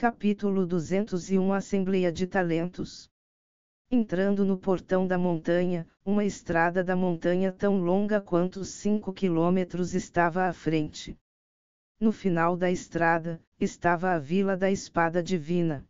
Capítulo 201 Assembleia de Talentos. Entrando no portão da montanha, uma estrada da montanha tão longa quanto os 5 quilômetros estava à frente. No final da estrada, estava a Vila da Espada Divina.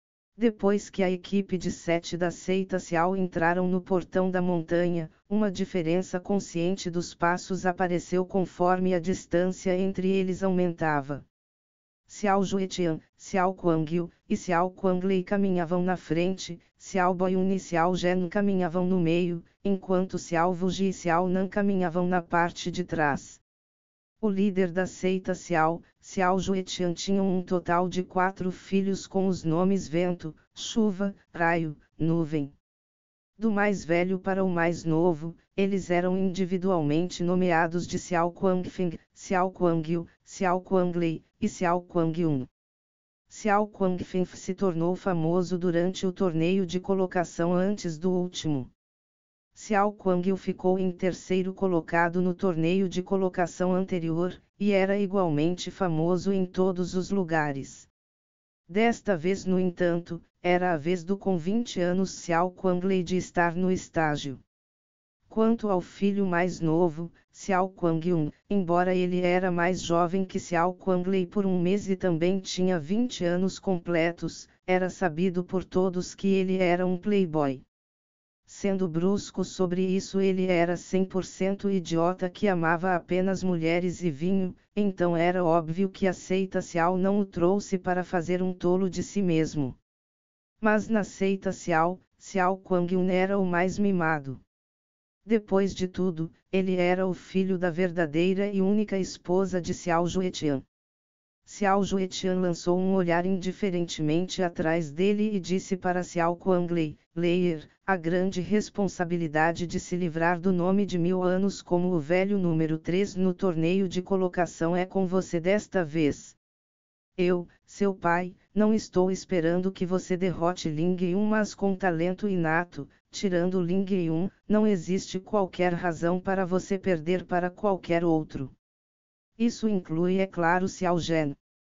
Depois que a equipe de 7 da seita Cial entraram no portão da montanha, uma diferença consciente dos passos apareceu conforme a distância entre eles aumentava. Xiao Juetian, Xiao Kuangyu e Xiao Kuanglei caminhavam na frente, Xiao Boyun e Xiao Zhen caminhavam no meio, enquanto Xiao Wuji e Xiao Nan caminhavam na parte de trás. O líder da seita Xiao, Xiao Juetian tinha um total de 4 filhos com os nomes Vento, Chuva, Raio, Nuvem. Do mais velho para o mais novo, eles eram individualmente nomeados de Xiao Kuangfeng, Xiao Kuangyu, Xiao Kuanglei e Xiao Kuangyun. Xiao Kuangfeng se tornou famoso durante o torneio de colocação antes do último. Xiao Kuangyu ficou em terceiro colocado no torneio de colocação anterior, e era igualmente famoso em todos os lugares. Desta vez, no entanto, era a vez do com 20 anos Xiao Kuanglei de estar no estágio. Quanto ao filho mais novo, Xiao Kuangyun, embora ele era mais jovem que Xiao Kuanglei por um mês e também tinha 20 anos completos, era sabido por todos que ele era um playboy. Sendo brusco sobre isso, ele era 100% idiota que amava apenas mulheres e vinho, então era óbvio que a seita Xiao não o trouxe para fazer um tolo de si mesmo. Mas na seita Xiao, Xiao Kuangyun era o mais mimado. Depois de tudo, ele era o filho da verdadeira e única esposa de Xiao Juetian. Xiao Juetian lançou um olhar indiferentemente atrás dele e disse para Xiao Kuanglei: Leir, a grande responsabilidade de se livrar do nome de 1000 anos como o velho número 3 no torneio de colocação é com você desta vez. Eu, seu pai, não estou esperando que você derrote Ling Yun, mas com talento inato, tirando Ling Yun, não existe qualquer razão para você perder para qualquer outro. Isso inclui, é claro, Xiao Zhen.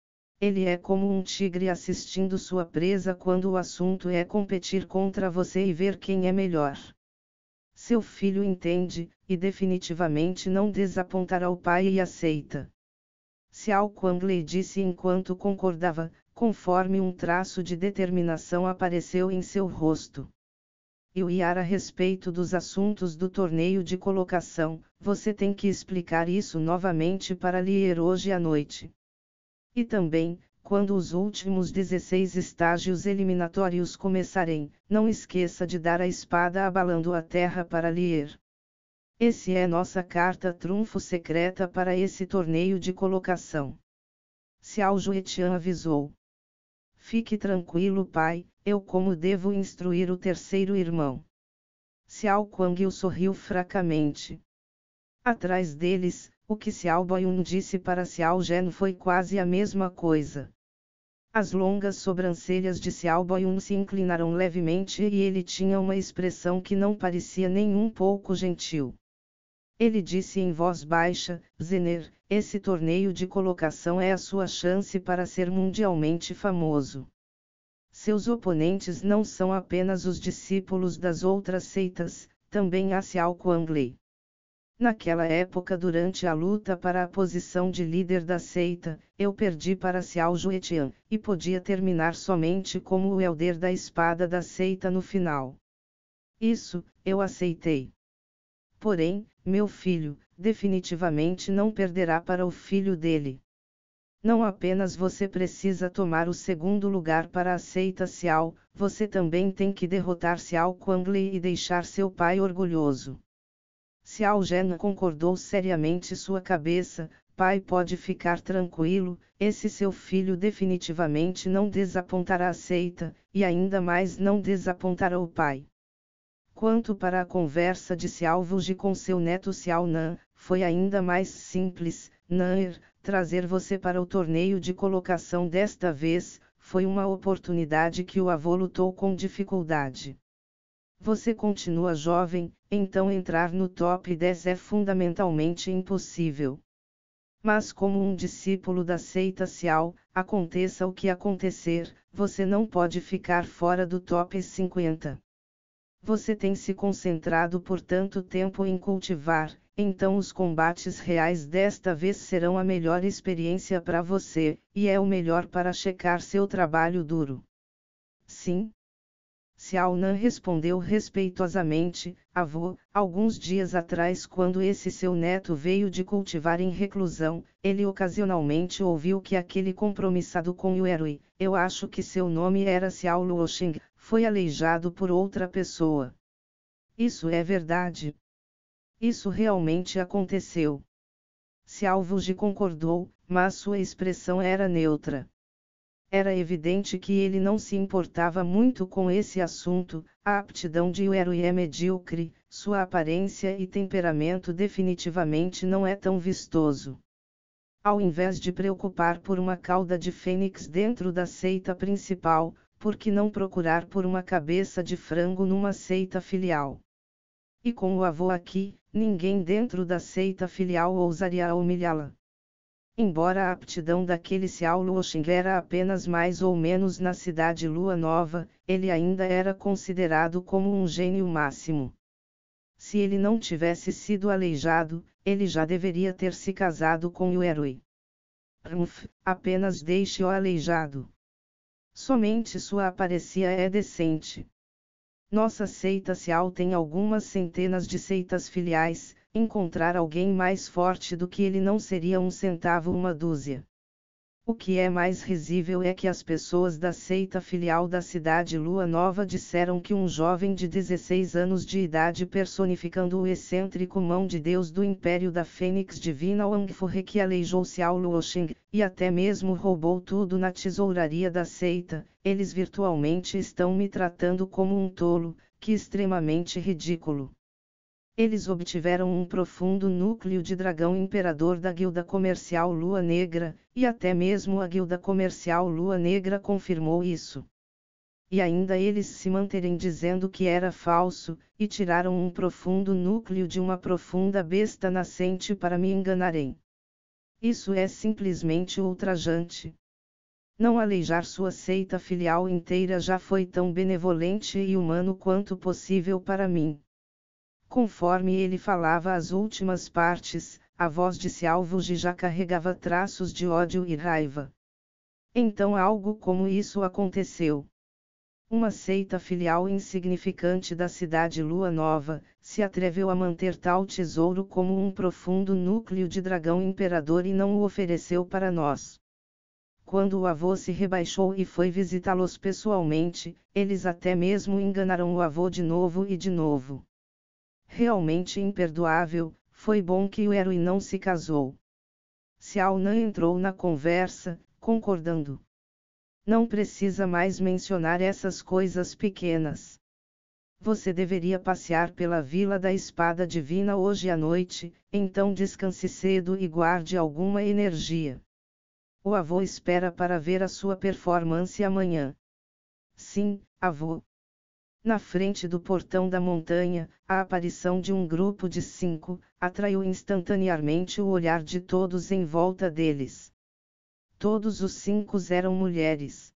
Ele é como um tigre assistindo sua presa quando o assunto é competir contra você e ver quem é melhor. Seu filho entende, e definitivamente não desapontará o pai e aceita. Xiao Kuanglei disse enquanto concordava, conforme um traço de determinação apareceu em seu rosto. Eu ia a respeito dos assuntos do torneio de colocação, você tem que explicar isso novamente para Lier hoje à noite. E também, quando os últimos 16 estágios eliminatórios começarem, não esqueça de dar a espada abalando a terra para Lier. Esse é nossa carta trunfo secreta para esse torneio de colocação. Xiao Juetian avisou. Fique tranquilo, pai, eu como devo instruir o terceiro irmão. Xiao Kuangyu sorriu fracamente. Atrás deles, o que Xiao Boyun disse para Xiao Zhen foi quase a mesma coisa. As longas sobrancelhas de Xiao Boyun se inclinaram levemente e ele tinha uma expressão que não parecia nem um pouco gentil. Ele disse em voz baixa: Zener, esse torneio de colocação é a sua chance para ser mundialmente famoso. Seus oponentes não são apenas os discípulos das outras seitas, também há Xiao Kuanglei. Naquela época, durante a luta para a posição de líder da seita, eu perdi para Xiao Juetian, e podia terminar somente como o Elder da Espada da seita no final. Isso, eu aceitei. Porém, meu filho, definitivamente não perderá para o filho dele. Não apenas você precisa tomar o segundo lugar para a seita Xiao, você também tem que derrotar Xiao Kuanglei e deixar seu pai orgulhoso. Xiao Zhen concordou seriamente sua cabeça: pai pode ficar tranquilo, esse seu filho definitivamente não desapontará a seita, e ainda mais não desapontará o pai. Quanto para a conversa de Xiao Wuji com seu neto Xiao Nan, foi ainda mais simples. Nair, trazer você para o torneio de colocação desta vez, foi uma oportunidade que o avô lutou com dificuldade. Você continua jovem, então entrar no top 10 é fundamentalmente impossível. Mas como um discípulo da seita Xiao, Aconteça o que acontecer, você não pode ficar fora do top 50. Você tem se concentrado por tanto tempo em cultivar, então os combates reais desta vez serão a melhor experiência para você, e é o melhor para checar seu trabalho duro. Sim? Xiao Nan respondeu respeitosamente, avô, alguns dias atrás quando esse seu neto veio de cultivar em reclusão, ele ocasionalmente ouviu que aquele compromissado com Yuerui, eu acho que seu nome era Xiao Luoxing, foi aleijado por outra pessoa. Isso é verdade. Isso realmente aconteceu. Xiao Wuji concordou, mas sua expressão era neutra. Era evidente que ele não se importava muito com esse assunto, a aptidão de Yuerui é medíocre, sua aparência e temperamento definitivamente não é tão vistoso. Ao invés de preocupar por uma cauda de fênix dentro da seita principal, por que não procurar por uma cabeça de frango numa seita filial? E com o avô aqui, ninguém dentro da seita filial ousaria humilhá-la. Embora a aptidão daquele Xiao Luoxing era apenas mais ou menos na cidade Lua Nova, ele ainda era considerado como um gênio máximo. Se ele não tivesse sido aleijado, ele já deveria ter se casado com Yuerui. Apenas deixe-o aleijado. Somente sua aparência é decente. Nossa seita Xiao tem algumas centenas de seitas filiais. Encontrar alguém mais forte do que ele não seria um centavo uma dúzia. O que é mais risível é que as pessoas da seita filial da cidade Lua Nova disseram que um jovem de 16 anos de idade personificando o excêntrico mão de Deus do Império da Fênix Divina Wangfu que aleijou Xiao Luoxing, e até mesmo roubou tudo na tesouraria da seita, eles virtualmente estão me tratando como um tolo, que extremamente ridículo. Eles obtiveram um profundo núcleo de dragão imperador da guilda comercial Lua Negra, e até mesmo a guilda comercial Lua Negra confirmou isso. E ainda eles se manterem dizendo que era falso, e tiraram um profundo núcleo de uma profunda besta nascente para me enganarem. Isso é simplesmente ultrajante. Não aleijar sua seita filial inteira já foi tão benevolente e humano quanto possível para mim. Conforme ele falava as últimas partes, a voz de Xiao Wuji já carregava traços de ódio e raiva. Então algo como isso aconteceu. Uma seita filial insignificante da cidade Lua Nova, se atreveu a manter tal tesouro como um profundo núcleo de dragão imperador e não o ofereceu para nós. Quando o avô se rebaixou e foi visitá-los pessoalmente, eles até mesmo enganaram o avô de novo e de novo. Realmente imperdoável, foi bom que o Yuerui não se casou. Xiao Nan entrou na conversa, concordando. Não precisa mais mencionar essas coisas pequenas. Você deveria passear pela Vila da Espada Divina hoje à noite, então descanse cedo e guarde alguma energia. O avô espera para ver a sua performance amanhã. Sim, avô. Na frente do portão da montanha, a aparição de um grupo de 5, atraiu instantaneamente o olhar de todos em volta deles. Todos os 5 eram mulheres.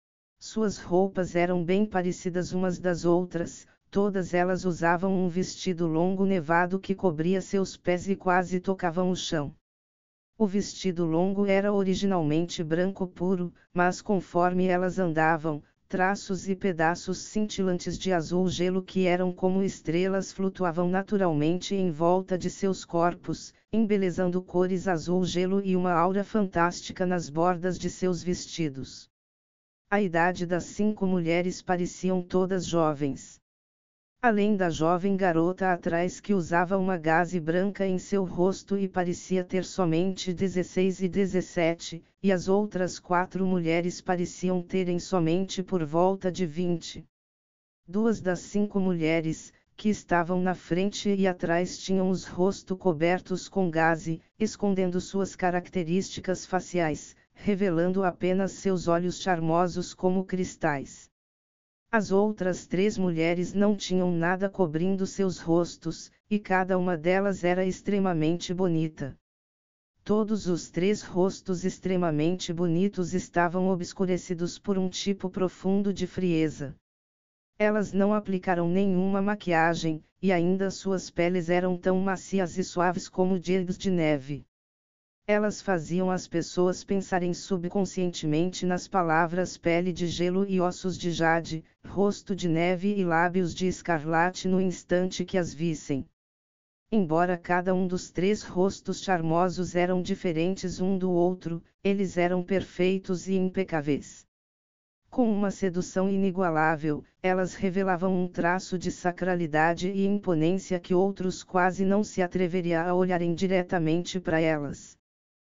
Suas roupas eram bem parecidas umas das outras, todas elas usavam um vestido longo nevado que cobria seus pés e quase tocavam o chão. O vestido longo era originalmente branco puro, mas conforme elas andavam, traços e pedaços cintilantes de azul gelo que eram como estrelas flutuavam naturalmente em volta de seus corpos, embelezando cores azul gelo e uma aura fantástica nas bordas de seus vestidos. A idade das 5 mulheres pareciam todas jovens. Além da jovem garota atrás que usava uma gaze branca em seu rosto e parecia ter somente 16 e 17, e as outras 4 mulheres pareciam terem somente por volta de 20. 2 das 5 mulheres, que estavam na frente e atrás tinham os rostos cobertos com gaze, escondendo suas características faciais, revelando apenas seus olhos charmosos como cristais. As outras 3 mulheres não tinham nada cobrindo seus rostos, e cada uma delas era extremamente bonita. Todos os 3 rostos extremamente bonitos estavam obscurecidos por um tipo profundo de frieza. Elas não aplicaram nenhuma maquiagem, e ainda suas peles eram tão macias e suaves como gelos de neve. Elas faziam as pessoas pensarem subconscientemente nas palavras pele de gelo e ossos de jade, rosto de neve e lábios de escarlate no instante que as vissem. Embora cada um dos 3 rostos charmosos eram diferentes um do outro, eles eram perfeitos e impecáveis. Com uma sedução inigualável, elas revelavam um traço de sacralidade e imponência que outros quase não se atreveriam a olharem diretamente para elas.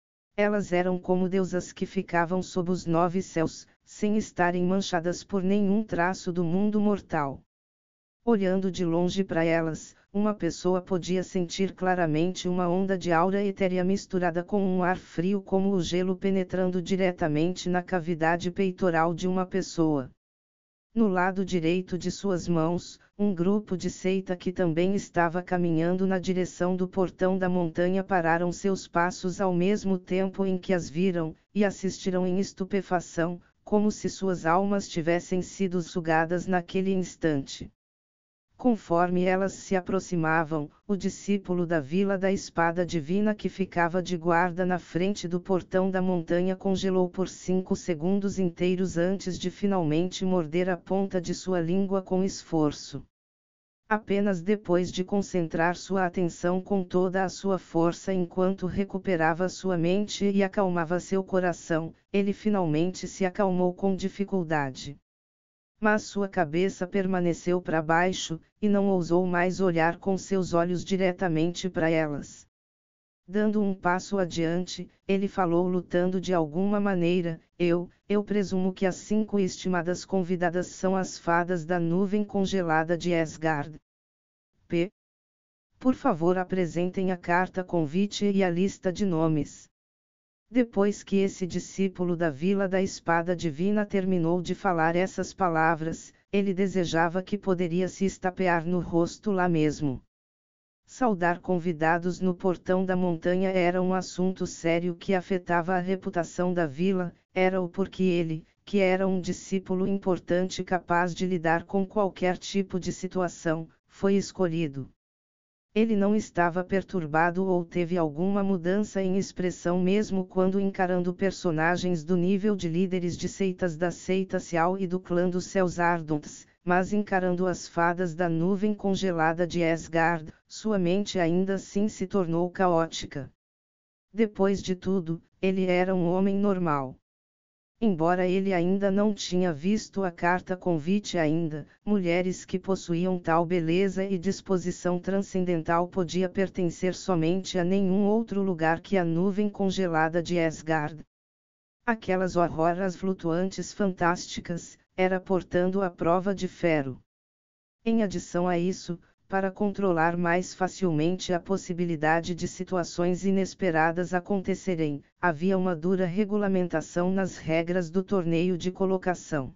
Elas eram como deusas que ficavam sob os 9 céus, sem estarem manchadas por nenhum traço do mundo mortal. Olhando de longe para elas, uma pessoa podia sentir claramente uma onda de aura etérea misturada com um ar frio como o gelo penetrando diretamente na cavidade peitoral de uma pessoa. No lado direito de suas mãos, um grupo de seita que também estava caminhando na direção do portão da montanha pararam seus passos ao mesmo tempo em que as viram, e assistiram em estupefação, como se suas almas tivessem sido sugadas naquele instante. Conforme elas se aproximavam, o discípulo da Vila da Espada Divina que ficava de guarda na frente do portão da montanha congelou por 5 segundos inteiros antes de finalmente morder a ponta de sua língua com esforço. Apenas depois de concentrar sua atenção com toda a sua força enquanto recuperava sua mente e acalmava seu coração, ele finalmente se acalmou com dificuldade. Mas sua cabeça permaneceu para baixo, e não ousou mais olhar com seus olhos diretamente para elas. Dando um passo adiante, ele falou lutando de alguma maneira, eu presumo que as 5 estimadas convidadas são as fadas da nuvem congelada de Asgard. Por favor apresentem a carta convite e a lista de nomes. Depois que esse discípulo da Vila da Espada Divina terminou de falar essas palavras, ele desejava que poderia se estapear no rosto lá mesmo. Saudar convidados no portão da montanha era um assunto sério que afetava a reputação da vila, era-o porque ele, que era um discípulo importante capaz de lidar com qualquer tipo de situação, foi escolhido. Ele não estava perturbado ou teve alguma mudança em expressão mesmo quando encarando personagens do nível de líderes de seitas da seita Cial e do clã dos Céus Ardents, mas encarando as fadas da nuvem congelada de Asgard, sua mente ainda assim se tornou caótica. Depois de tudo, ele era um homem normal. Embora ele ainda não tinha visto a carta convite ainda, mulheres que possuíam tal beleza e disposição transcendental podia pertencer somente a nenhum outro lugar que a nuvem congelada de Asgard. Aquelas auroras flutuantes fantásticas, era portando a prova de ferro. Em adição a isso, para controlar mais facilmente a possibilidade de situações inesperadas acontecerem, havia uma dura regulamentação nas regras do torneio de colocação.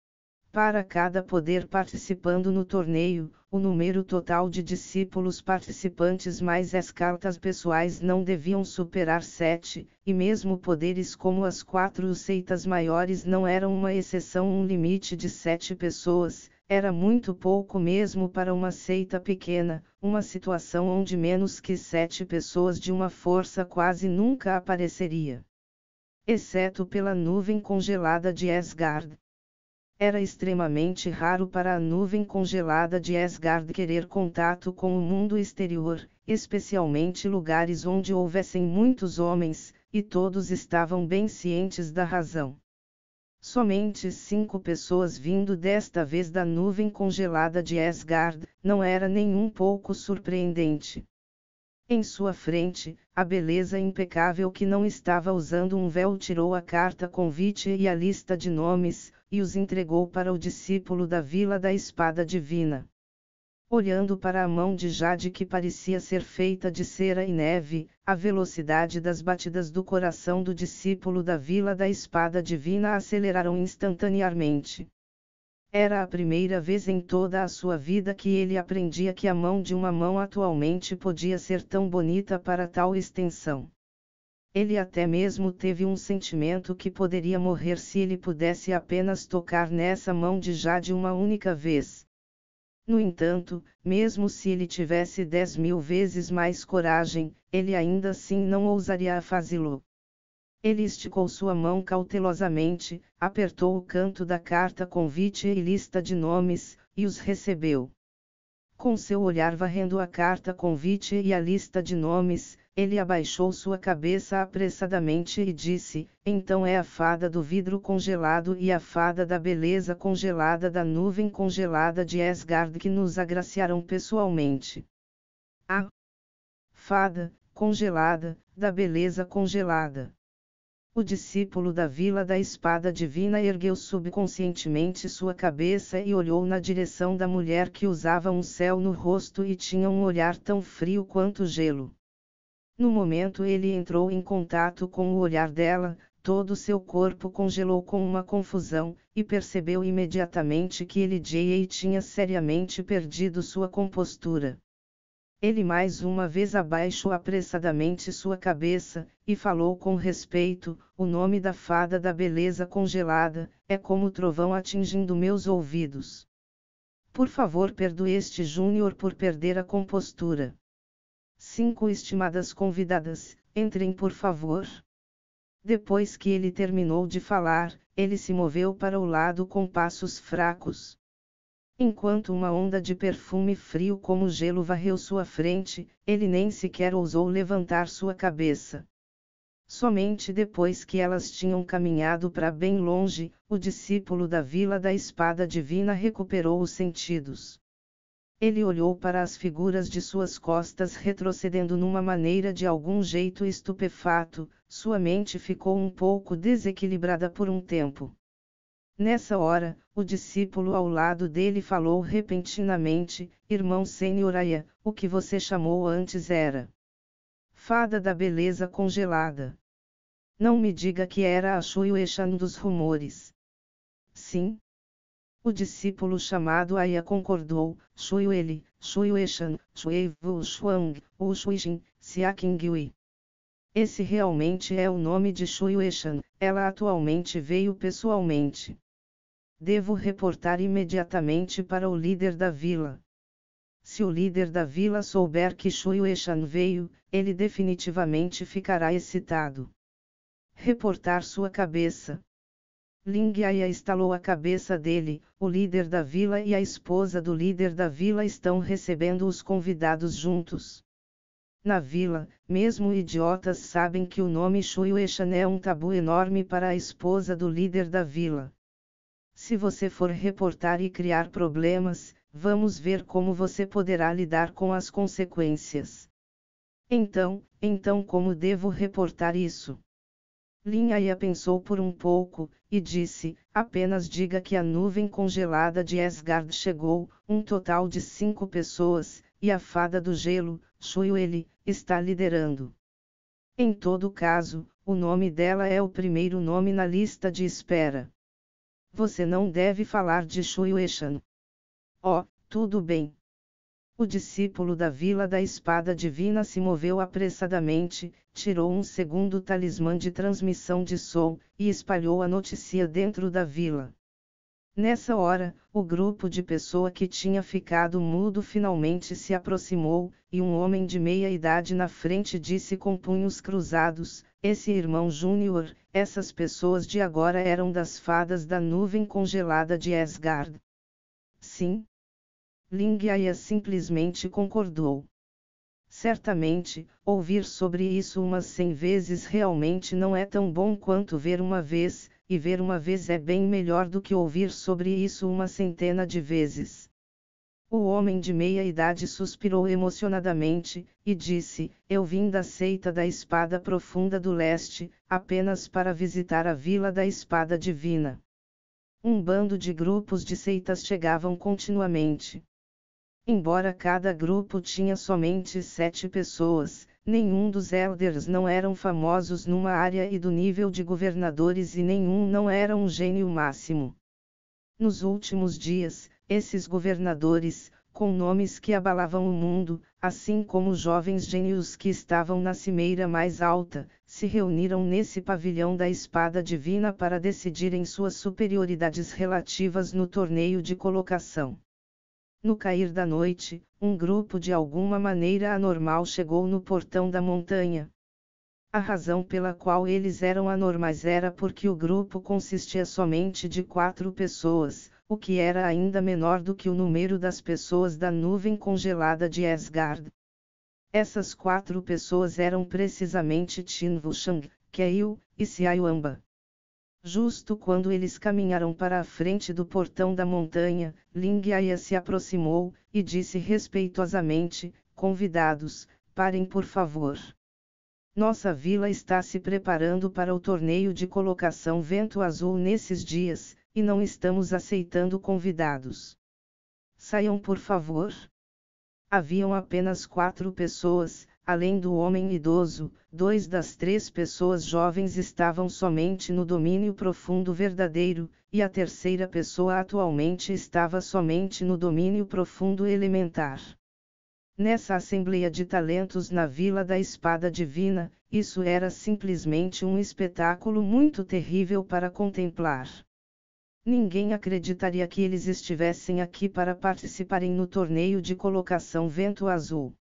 Para cada poder participando no torneio, o número total de discípulos participantes mais as cartas pessoais não deviam superar 7, e mesmo poderes como as 4 seitas maiores não eram uma exceção. Um limite de 7 pessoas, era muito pouco mesmo para uma seita pequena, uma situação onde menos que 7 pessoas de uma força quase nunca apareceria. Exceto pela nuvem congelada de Asgard. Era extremamente raro para a nuvem congelada de Asgard querer contato com o mundo exterior, especialmente lugares onde houvessem muitos homens, e todos estavam bem cientes da razão. Somente 5 pessoas vindo desta vez da nuvem congelada de Asgard, não era nem um pouco surpreendente. Em sua frente, a beleza impecável que não estava usando um véu tirou a carta convite e a lista de nomes, e os entregou para o discípulo da Vila da Espada Divina. Olhando para a mão de Jade que parecia ser feita de cera e neve, a velocidade das batidas do coração do discípulo da Vila da Espada Divina aceleraram instantaneamente. Era a primeira vez em toda a sua vida que ele aprendia que a mão de uma mão atualmente podia ser tão bonita para tal extensão. Ele até mesmo teve um sentimento que poderia morrer se ele pudesse apenas tocar nessa mão de Jade uma única vez. No entanto, mesmo se ele tivesse 10.000 vezes mais coragem, ele ainda assim não ousaria fazê-lo. Ele esticou sua mão cautelosamente, apertou o canto da carta convite e lista de nomes, e os recebeu. Com seu olhar varrendo a carta convite e a lista de nomes, ele abaixou sua cabeça apressadamente e disse: então é a fada do vidro congelado e a fada da beleza congelada da nuvem congelada de Asgard que nos agraciarão pessoalmente. A fada congelada, da beleza congelada. O discípulo da Vila da Espada Divina ergueu subconscientemente sua cabeça e olhou na direção da mulher que usava um céu no rosto e tinha um olhar tão frio quanto gelo. No momento ele entrou em contato com o olhar dela, todo seu corpo congelou com uma confusão, e percebeu imediatamente que ele tinha seriamente perdido sua compostura. Ele mais uma vez abaixou apressadamente sua cabeça, e falou com respeito: o nome da fada da beleza congelada, é como trovão atingindo meus ouvidos. Por favor, perdoe este Júnior por perder a compostura. 5 estimadas convidadas, entrem por favor. Depois que ele terminou de falar, ele se moveu para o lado com passos fracos. Enquanto uma onda de perfume frio como gelo varreu sua frente, ele nem sequer ousou levantar sua cabeça. Somente depois que elas tinham caminhado para bem longe, o discípulo da Vila da Espada Divina recuperou os sentidos. Ele olhou para as figuras de suas costas retrocedendo numa maneira de algum jeito estupefato, sua mente ficou um pouco desequilibrada por um tempo. Nessa hora, o discípulo ao lado dele falou repentinamente: irmão Senhor Aya, o que você chamou antes era fada da beleza congelada. Não me diga que era a Shueishan dos rumores. Sim. O discípulo chamado Aya concordou: Shuele, Shueishan, Shuevu Shuang, Wu Shuijin, Xiaqingui. Esse realmente é o nome de Shueishan, ela atualmente veio pessoalmente. Devo reportar imediatamente para o líder da vila. Se o líder da vila souber que Shueishan veio, ele definitivamente ficará excitado. Reportar sua cabeça. Ling Aya estalou a cabeça dele: o líder da vila e a esposa do líder da vila estão recebendo os convidados juntos. Na vila, mesmo idiotas sabem que o nome Shueishan é um tabu enorme para a esposa do líder da vila. Se você for reportar e criar problemas, vamos ver como você poderá lidar com as consequências. Então como devo reportar isso? Lin Aya pensou por um pouco, e disse: apenas diga que a nuvem congelada de Asgard chegou, um total de 5 pessoas, e a fada do gelo, Shuele, está liderando. Em todo caso, o nome dela é o primeiro nome na lista de espera. Você não deve falar de Shueishan. Oh, tudo bem. O discípulo da Vila da Espada Divina se moveu apressadamente, tirou um segundo talismã de transmissão de som, e espalhou a notícia dentro da vila. Nessa hora, o grupo de pessoa que tinha ficado mudo finalmente se aproximou, e um homem de meia idade na frente disse com punhos cruzados: esse irmão Júnior, essas pessoas de agora eram das fadas da nuvem congelada de Asgard. Sim. Ling Aya simplesmente concordou. Certamente, ouvir sobre isso umas 100 vezes realmente não é tão bom quanto ver uma vez, e ver uma vez é bem melhor do que ouvir sobre isso uma centena de vezes. O homem de meia idade suspirou emocionadamente, e disse: eu vim da seita da Espada Profunda do Leste, apenas para visitar a Vila da Espada Divina. Um bando de grupos de seitas chegavam continuamente. Embora cada grupo tinha somente 7 pessoas, nenhum dos elders não eram famosos numa área e do nível de governadores e nenhum não era um gênio máximo. Nos últimos dias, esses governadores, com nomes que abalavam o mundo, assim como os jovens gênios que estavam na cimeira mais alta, se reuniram nesse pavilhão da espada divina para decidirem suas superioridades relativas no torneio de colocação. No cair da noite, um grupo de alguma maneira anormal chegou no portão da montanha. A razão pela qual eles eram anormais era porque o grupo consistia somente de 4 pessoas, o que era ainda menor do que o número das pessoas da nuvem congelada de Asgard. Essas 4 pessoas eram precisamente Tin Wushang, Keil e Xiaoyamba. Justo quando eles caminharam para a frente do portão da montanha, Ling Aya se aproximou, e disse respeitosamente: convidados, parem por favor. Nossa vila está se preparando para o torneio de colocação Vento Azul nesses dias, e não estamos aceitando convidados. Saiam por favor. Haviam apenas 4 pessoas, além do homem idoso, 2 das 3 pessoas jovens estavam somente no domínio profundo verdadeiro, e a terceira pessoa atualmente estava somente no domínio profundo elementar. Nessa assembleia de talentos na Vila da Espada Divina, isso era simplesmente um espetáculo muito terrível para contemplar. Ninguém acreditaria que eles estivessem aqui para participarem no torneio de colocação Vento Azul.